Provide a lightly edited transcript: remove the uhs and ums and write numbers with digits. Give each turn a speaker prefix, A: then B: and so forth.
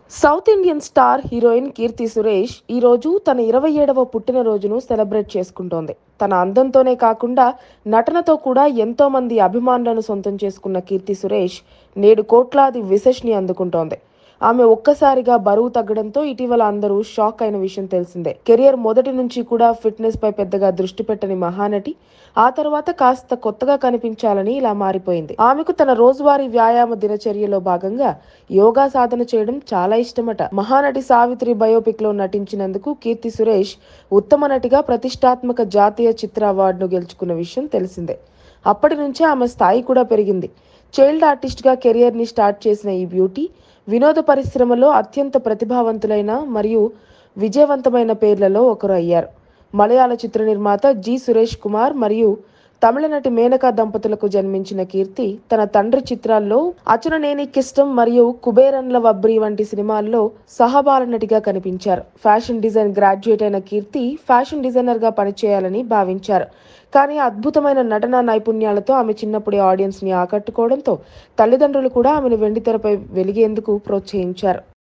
A: South Indian star heroine Keerthy Suresh ఈ రోజు తన 27వ పుట్టినరోజును సెలబ్రేట్ చేసుకుంటోంది. తన అందంతోనే కాకుండా నటనతో కూడా ఎంతో మంది అభిమానులను సొంతం చేసుకున్న కీర్తి సురేష్ నేడు కోట్లాది విశేష్ ని అందుకుంటోంది. ఆమె ఒక్కసారిగా బరువు తగ్గడంతో ఇటీవల అందరూ షాక్ అయిన విషయం తెలిసిందే. కెరియర్ మొదటి నుంచి కూడా ఫిట్నెస్ పై పెద్దగా దృష్టి పెట్టని మహానటి ఆ తర్వాత కాస్త కొత్తగా కనిపించాలని ఇలా మారిపోయింది. ఆమెకు తన రోజువారీ వ్యాయామ దినచర్యలో భాగంగా యోగా సాధన చేయడం చాలా ఇష్టమట. మహానటి సావిత్రి బయోపిక్ లో నటించినందుకు కీర్తి సురేష్ ఉత్తమ నటిగా ప్రతిష్టాత్మక జాతీయ చిత్ర అవార్డును గెలుచుకున్న విషయం తెలిసిందే. అప్పటి నుంచే ఆమె స్థాయి కూడా పెరిగింది. చైల్డ్ ఆర్టిస్ట్ గా కెరియర్ ని స్టార్ట్ చేసిన ఈ బ్యూటీ వినోద పరిశ్రమలో అత్యంత ప్రతిభావంతులైన మరియు విజయవంతమైన పేర్లలో ఒకరు అయ్యారు. మలయాళ చిత్ర నిర్మాత జి సురేష్ కుమార్ మరియు తమిళ నటి మేనకా దంపతులకు జన్మించిన కీర్తి తన తండ్రి చిత్రాల్లో అచుననేని కిష్టం మరియు కుబేరన్ల వబ్రి వంటి సినిమాల్లో సహబాల నటిగా కనిపించారు. ఫ్యాషన్ డిజైన్ గ్రాడ్యుయేట్ అయిన కీర్తి ఫ్యాషన్ డిజైనర్ గా పనిచేయాలని భావించారు. కానీ అద్భుతమైన నటనా నైపుణ్యాలతో ఆమె చిన్నప్పుడే ఆడియన్స్ ని ఆకట్టుకోవడంతో తల్లిదండ్రులు కూడా ఆమెను వెండితెరపై వెలిగేందుకు ప్రోత్సహించారు.